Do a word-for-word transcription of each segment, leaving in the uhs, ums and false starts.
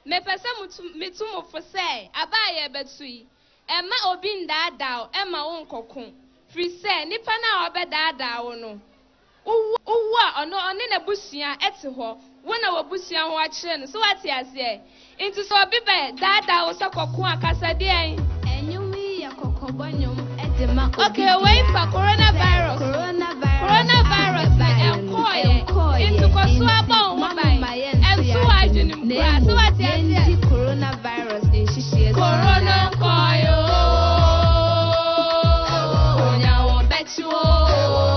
me pese mitumo fo say abaye betui e ma obi ndada e ma wonkoko free say nipa na obedada wo no uwu a ono one na busua ete ho wona wobusua ho a kire no so wate ase into so obi be dada wo so kokko akasa de en enyumi ya kokobonyom ede ma okay wait for coronavirus coronavirus coronavirus na enkoye into ko so abon ho bai entu adwunim kura so wate ase coronavirus in shishie corona koyo onya wo betuo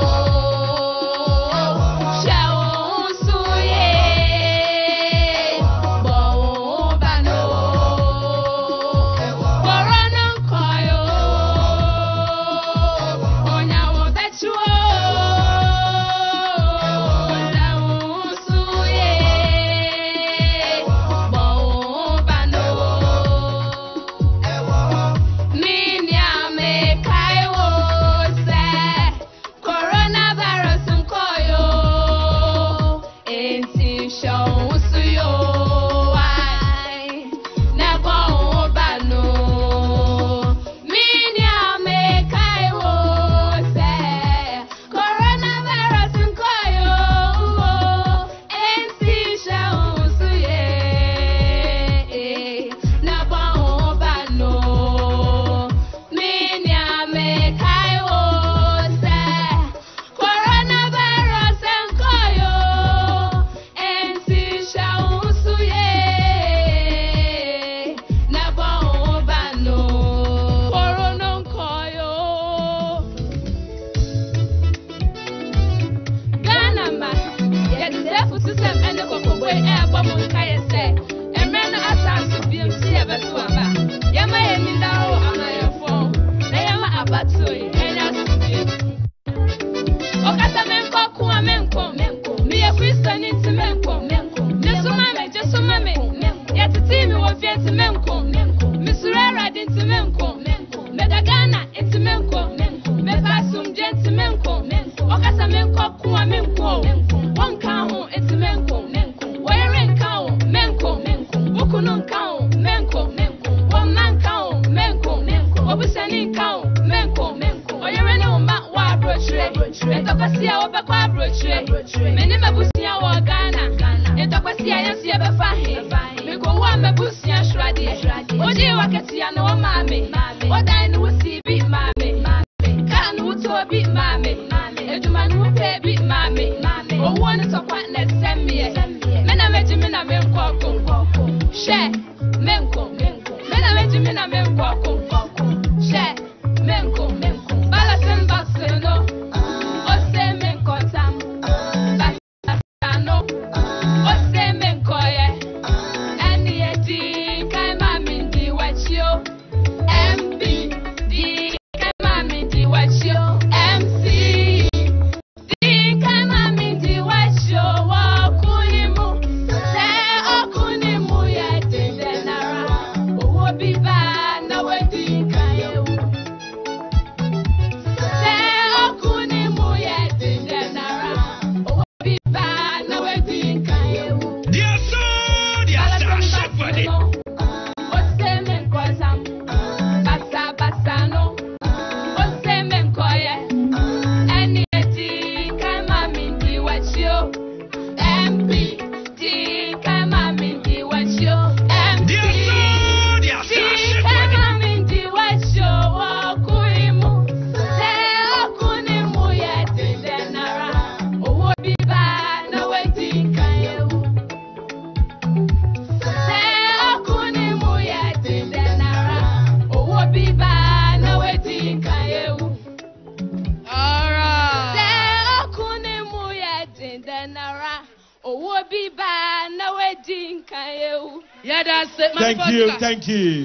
Thank you, thank you.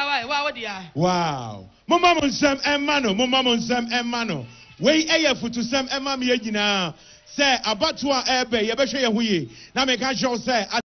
Wow. Mama Munsam Emano, Mama Munsam Emano. We aye futu sam Emma Miegina. Say, Abatua Ebe, Yabesha Yahui. Now make a show say.